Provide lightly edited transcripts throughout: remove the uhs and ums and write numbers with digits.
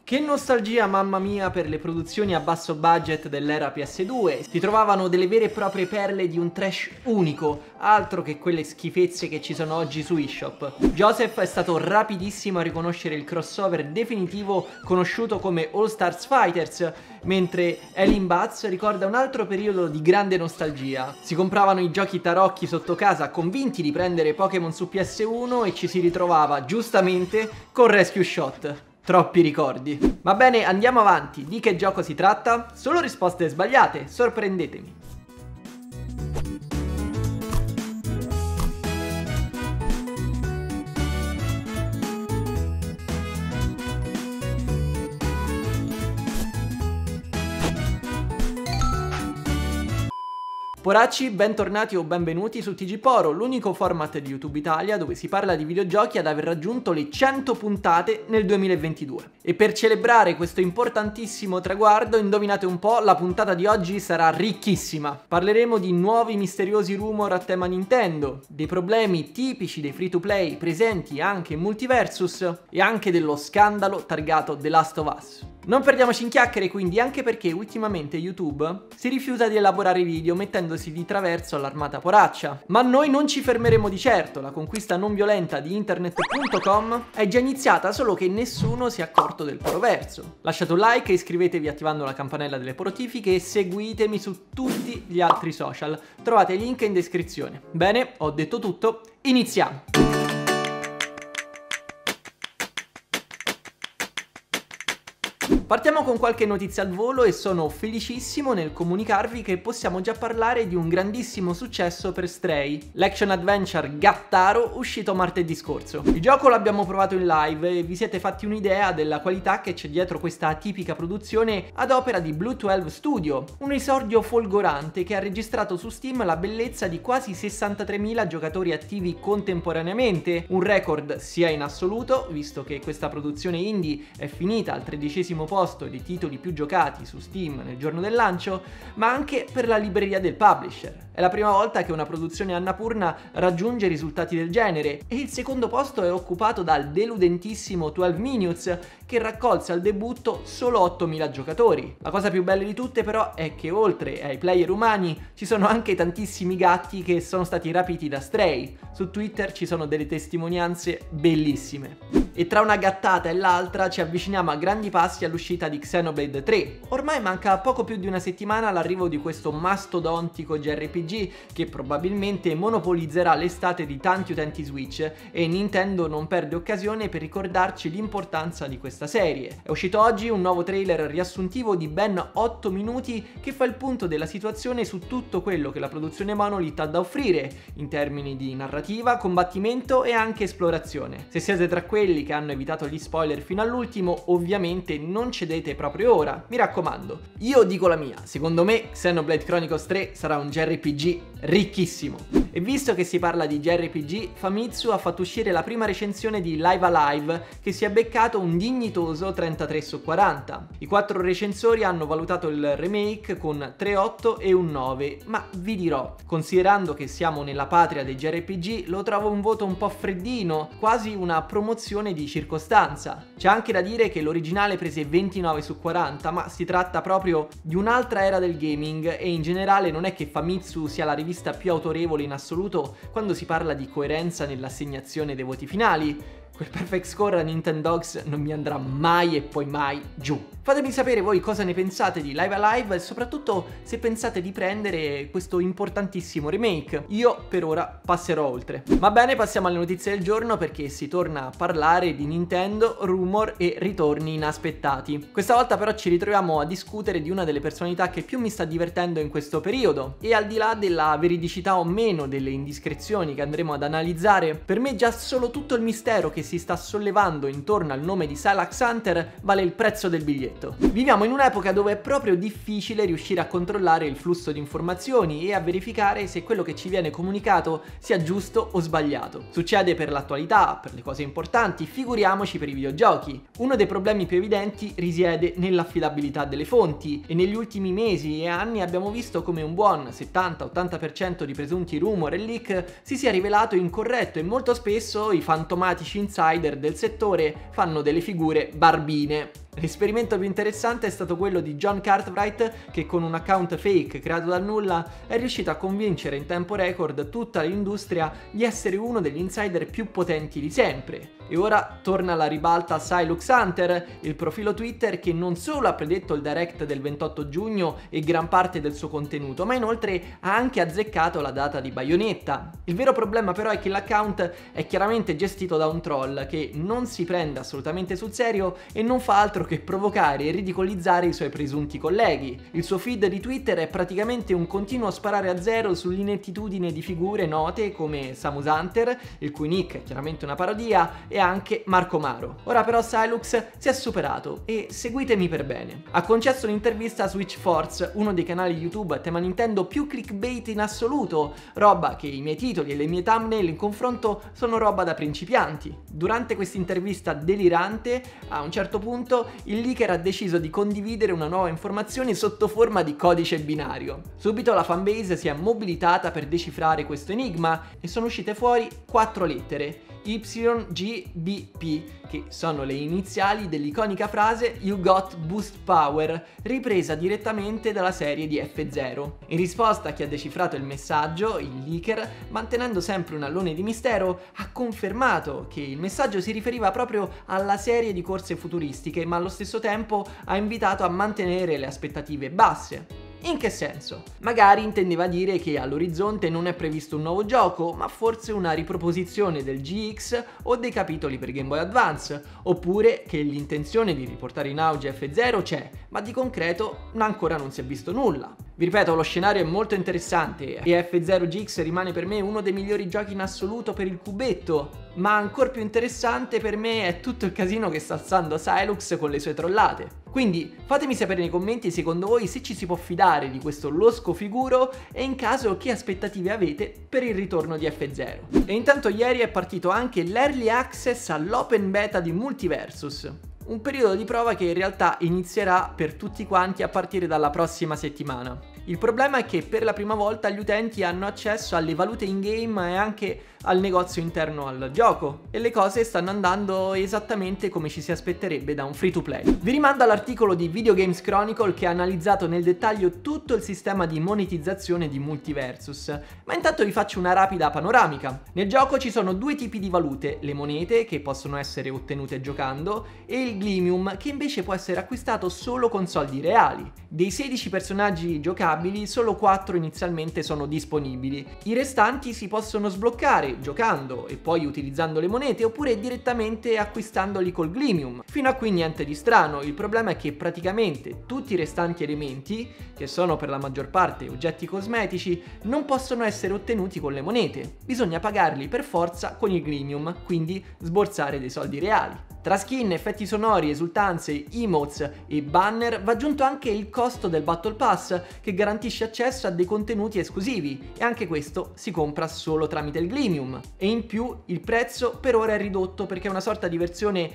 Che nostalgia, mamma mia, per le produzioni a basso budget dell'era PS2. Si trovavano delle vere e proprie perle di un trash unico, altro che quelle schifezze che ci sono oggi su eShop. Joseph è stato rapidissimo a riconoscere il crossover definitivo conosciuto come All Stars Fighters, mentre Elin Butz ricorda un altro periodo di grande nostalgia. Si compravano i giochi tarocchi sotto casa convinti di prendere Pokémon su PS1 e ci si ritrovava, giustamente, con Rescue Shot. Troppi ricordi. Va bene, andiamo avanti. Di che gioco si tratta? Solo risposte sbagliate, sorprendetemi. Poracci, bentornati o benvenuti su TG Poro, l'unico format di YouTube Italia dove si parla di videogiochi ad aver raggiunto le 100 puntate nel 2022. E per celebrare questo importantissimo traguardo, indovinate un po', la puntata di oggi sarà ricchissima. Parleremo di nuovi misteriosi rumor a tema Nintendo, dei problemi tipici dei free to play presenti anche in Multiversus e anche dello scandalo targato The Last of Us. Non perdiamoci in chiacchiere quindi, anche perché ultimamente YouTube si rifiuta di elaborare video mettendosi di traverso all'armata poraccia. Ma noi non ci fermeremo di certo, la conquista non violenta di internet.com è già iniziata, solo che nessuno si è accorto del poroverso. Lasciate un like e iscrivetevi attivando la campanella delle notifiche e seguitemi su tutti gli altri social. Trovate il link in descrizione. Bene, ho detto tutto, iniziamo! Partiamo con qualche notizia al volo e sono felicissimo nel comunicarvi che possiamo già parlare di un grandissimo successo per Stray, l'action adventure Gattaro uscito martedì scorso. Il gioco l'abbiamo provato in live e vi siete fatti un'idea della qualità che c'è dietro questa atipica produzione ad opera di Blue 12 Studio, un esordio folgorante che ha registrato su Steam la bellezza di quasi 63.000 giocatori attivi contemporaneamente, un record sia in assoluto, visto che questa produzione indie è finita al 13° posto di titoli più giocati su Steam nel giorno del lancio, ma anche per la libreria del publisher. È la prima volta che una produzione Annapurna raggiunge risultati del genere e il secondo posto è occupato dal deludentissimo 12 Minutes che raccolse al debutto solo 8.000 giocatori. La cosa più bella di tutte però è che oltre ai player umani ci sono anche tantissimi gatti che sono stati rapiti da Stray. Su Twitter ci sono delle testimonianze bellissime. E tra una gattata e l'altra ci avviciniamo a grandi passi all'uscita di Xenoblade 3. Ormai manca poco più di una settimana all'arrivo di questo mastodontico JRPG che probabilmente monopolizzerà l'estate di tanti utenti Switch e Nintendo non perde occasione per ricordarci l'importanza di questa serie. È uscito oggi un nuovo trailer riassuntivo di ben 8 minuti che fa il punto della situazione su tutto quello che la produzione Monolith ha da offrire in termini di narrativa, combattimento e anche esplorazione. Se siete tra quelli che hanno evitato gli spoiler fino all'ultimo, ovviamente non cedete proprio ora, mi raccomando. Io dico la mia, secondo me Xenoblade Chronicles 3 sarà un JRPG ricchissimo. E visto che si parla di JRPG, Famitsu ha fatto uscire la prima recensione di Live Alive che si è beccato un dignitoso 33 su 40. I 4 recensori hanno valutato il remake con 3,8 e un 9, ma vi dirò, considerando che siamo nella patria dei JRPG, lo trovo un voto un po' freddino, quasi una promozione di circostanza. C'è anche da dire che l'originale prese 29 su 40, ma si tratta proprio di un'altra era del gaming e in generale non è che Famitsu sia la rivista più autorevole in assoluto quando si parla di coerenza nell'assegnazione dei voti finali. Quel perfect score a Nintendogs non mi andrà mai e poi mai giù. Fatemi sapere voi cosa ne pensate di Live Alive e soprattutto se pensate di prendere questo importantissimo remake. Io per ora passerò oltre. Va bene, passiamo alle notizie del giorno perché si torna a parlare di Nintendo, rumor e ritorni inaspettati. Questa volta però ci ritroviamo a discutere di una delle personalità che più mi sta divertendo in questo periodo e al di là della veridicità o meno delle indiscrezioni che andremo ad analizzare, per me già solo tutto il mistero che si sta sollevando intorno al nome di Sylax Hunter vale il prezzo del biglietto. Viviamo in un'epoca dove è proprio difficile riuscire a controllare il flusso di informazioni e a verificare se quello che ci viene comunicato sia giusto o sbagliato. Succede per l'attualità, per le cose importanti, figuriamoci per i videogiochi. Uno dei problemi più evidenti risiede nell'affidabilità delle fonti e negli ultimi mesi e anni abbiamo visto come un buon 70-80% di presunti rumor e leak si sia rivelato incorretto e molto spesso i fantomatici insider del settore fanno delle figure barbine. L'esperimento più interessante è stato quello di John Cartwright, che con un account fake creato dal nulla è riuscito a convincere in tempo record tutta l'industria di essere uno degli insider più potenti di sempre. E ora torna alla ribalta Silux Hunter, il profilo Twitter che non solo ha predetto il direct del 28 giugno e gran parte del suo contenuto, ma inoltre ha anche azzeccato la data di Bayonetta. Il vero problema però è che l'account è chiaramente gestito da un troll che non si prende assolutamente sul serio e non fa altro che provocare e ridicolizzare i suoi presunti colleghi. Il suo feed di Twitter è praticamente un continuo sparare a zero sull'inettitudine di figure note come Samus Hunter, il cui nick è chiaramente una parodia, e anche Marco Maro. Ora però Silux si è superato e seguitemi per bene. Ha concesso un'intervista a Switch Force, uno dei canali YouTube a tema Nintendo più clickbait in assoluto, roba che i miei titoli e le mie thumbnail in confronto sono roba da principianti. Durante questa intervista delirante, a un certo punto, il leaker ha deciso di condividere una nuova informazione sotto forma di codice binario. Subito la fanbase si è mobilitata per decifrare questo enigma e sono uscite fuori 4 lettere: YGBP, che sono le iniziali dell'iconica frase You Got Boost Power, ripresa direttamente dalla serie di F0. In risposta a chi ha decifrato il messaggio, il leaker, mantenendo sempre un allone di mistero, ha confermato che il messaggio si riferiva proprio alla serie di corse futuristiche, ma allo stesso tempo ha invitato a mantenere le aspettative basse. In che senso? Magari intendeva dire che all'orizzonte non è previsto un nuovo gioco, ma forse una riproposizione del GX o dei capitoli per Game Boy Advance, oppure che l'intenzione di riportare in auge F0 c'è, ma di concreto ancora non si è visto nulla. Vi ripeto, lo scenario è molto interessante e F0 GX rimane per me uno dei migliori giochi in assoluto per il cubetto, ma ancora più interessante per me è tutto il casino che sta alzando Silux con le sue trollate. Quindi fatemi sapere nei commenti secondo voi se ci si può fidare di questo losco figuro e in caso che aspettative avete per il ritorno di F0. E intanto ieri è partito anche l'early access all'open beta di Multiversus. Un periodo di prova che in realtà inizierà per tutti quanti a partire dalla prossima settimana. Il problema è che per la prima volta gli utenti hanno accesso alle valute in game e anche al negozio interno al gioco e le cose stanno andando esattamente come ci si aspetterebbe da un free to play. Vi rimando all'articolo di Video Games Chronicle che ha analizzato nel dettaglio tutto il sistema di monetizzazione di Multiversus, ma intanto vi faccio una rapida panoramica. Nel gioco ci sono 2 tipi di valute: le monete, che possono essere ottenute giocando, e il Glimium, che invece può essere acquistato solo con soldi reali. Dei 16 personaggi giocabili, solo 4 inizialmente sono disponibili. I restanti si possono sbloccare giocando e poi utilizzando le monete, oppure direttamente acquistandoli col Glimium. Fino a qui niente di strano, il problema è che praticamente tutti i restanti elementi, che sono per la maggior parte oggetti cosmetici, non possono essere ottenuti con le monete. Bisogna pagarli per forza con il Glimium, quindi sborsare dei soldi reali. Tra skin, effetti sonori, esultanze, emotes e banner va aggiunto anche il costo del Battle Pass, che garantisce accesso a dei contenuti esclusivi, e anche questo si compra solo tramite il Glimium. E in più il prezzo per ora è ridotto perché è una sorta di versione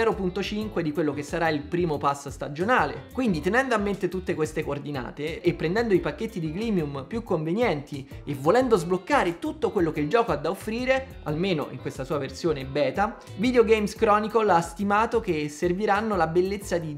0.5 di quello che sarà il primo pass stagionale. Quindi tenendo a mente tutte queste coordinate e prendendo i pacchetti di Glimium più convenienti e volendo sbloccare tutto quello che il gioco ha da offrire, almeno in questa sua versione beta, Video Games Chronicle ha stimato che serviranno la bellezza di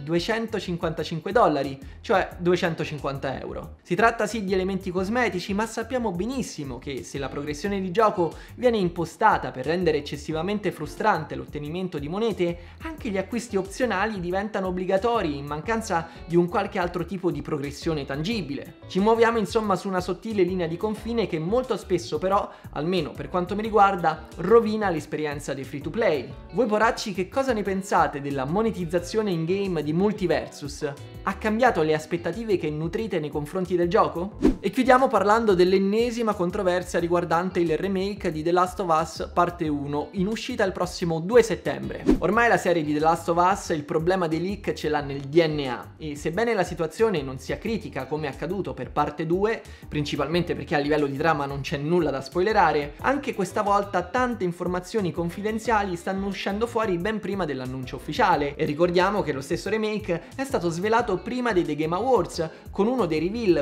$255, cioè 250 euro. Si tratta sì di elementi cosmetici, ma sappiamo benissimo che se la progressione di gioco viene impostata per rendere eccessivamente frustrante l'ottenimento di monete, anche gli acquisti opzionali diventano obbligatori in mancanza di un qualche altro tipo di progressione tangibile. Ci muoviamo insomma su una sottile linea di confine che molto spesso però, almeno per quanto mi riguarda, rovina l'esperienza dei free to play. Voi poracci, che cosa ne pensate della monetizzazione in game di Multiversus? Ha cambiato le aspettative che nutrite nei confronti del gioco? E chiudiamo parlando dell'ennesima controversia riguardante il remake di The Last of Us parte 1, in uscita il prossimo 2 settembre. Ormai la serie di The Last of Us il problema dei leak ce l'ha nel DNA, e sebbene la situazione non sia critica come è accaduto per parte 2, principalmente perché a livello di trama non c'è nulla da spoilerare, anche questa volta tante informazioni confidenziali stanno uscendo fuori ben prima dell'annuncio ufficiale, e ricordiamo che lo stesso remake è stato svelato prima dei The Game Awards, con uno dei reveal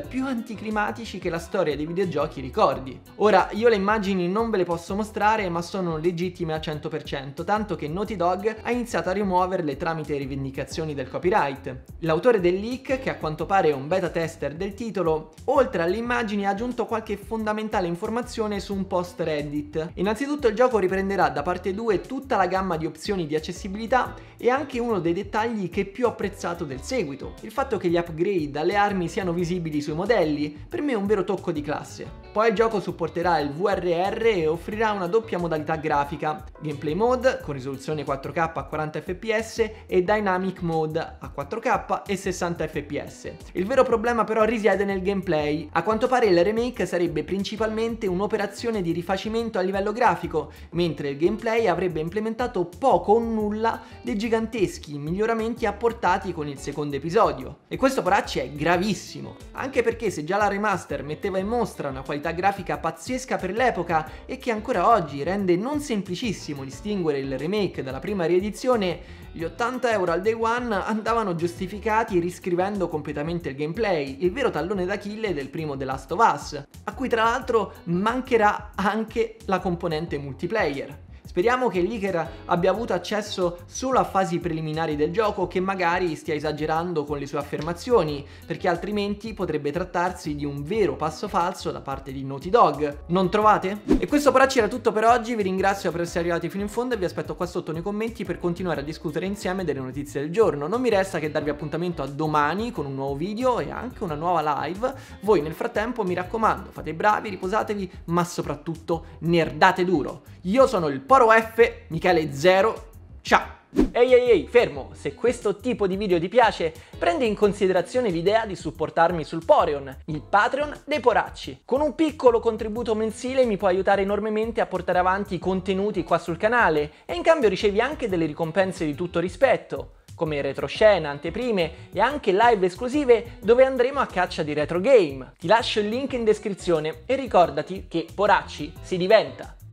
più anticlimatici che la storia dei videogiochi ricordi. Ora, io le immagini non ve le posso mostrare, ma sono legittime al 100%, tanto che Naughty Dog ha iniziato a rimuoverle tramite rivendicazioni del copyright. L'autore del leak, che a quanto pare è un beta tester del titolo, oltre alle immagini ha aggiunto qualche fondamentale informazione su un post Reddit. Innanzitutto il gioco riprenderà da parte 2 tutta la gamma di opzioni di accessibilità e anche uno dei dettagli che più ho apprezzato del seguito, il fatto che gli upgrade alle armi siano visibili sui modelli, per me è un vero tocco di classe. Poi il gioco supporterà il VRR e offrirà una doppia modalità grafica, Gameplay Mode con risoluzione 4K a 40 fps e Dynamic Mode a 4K e 60 fps. Il vero problema però risiede nel gameplay. A quanto pare il remake sarebbe principalmente un'operazione di rifacimento a livello grafico, mentre il gameplay avrebbe implementato poco o nulla dei giganteschi miglioramenti apportati con il secondo episodio. E questo poracci è gravissimo, anche perché se già la remaster metteva in mostra una qualità grafica pazzesca per l'epoca e che ancora oggi rende non semplicissimo distinguere il remake dalla prima riedizione, gli 80 euro al day one andavano giustificati riscrivendo completamente il gameplay, il vero tallone d'Achille del primo The Last of Us, a cui tra l'altro mancherà anche la componente multiplayer. Speriamo che il leaker abbia avuto accesso solo a fasi preliminari del gioco, che magari stia esagerando con le sue affermazioni, perché altrimenti potrebbe trattarsi di un vero passo falso da parte di Naughty Dog. Non trovate? E questo poracci era tutto per oggi, vi ringrazio per essere arrivati fino in fondo e vi aspetto qua sotto nei commenti per continuare a discutere insieme delle notizie del giorno. Non mi resta che darvi appuntamento a domani con un nuovo video e anche una nuova live. Voi nel frattempo, mi raccomando, fate i bravi, riposatevi, ma soprattutto nerdate duro. Io sono il Poro F, Michele Zero, ciao! Ehi, fermo! Se questo tipo di video ti piace, prendi in considerazione l'idea di supportarmi sul Poreon, il Patreon dei poracci. Con un piccolo contributo mensile mi puoi aiutare enormemente a portare avanti i contenuti qua sul canale e in cambio ricevi anche delle ricompense di tutto rispetto, come retroscena, anteprime e anche live esclusive dove andremo a caccia di retro game. Ti lascio il link in descrizione e ricordati che poracci si diventa.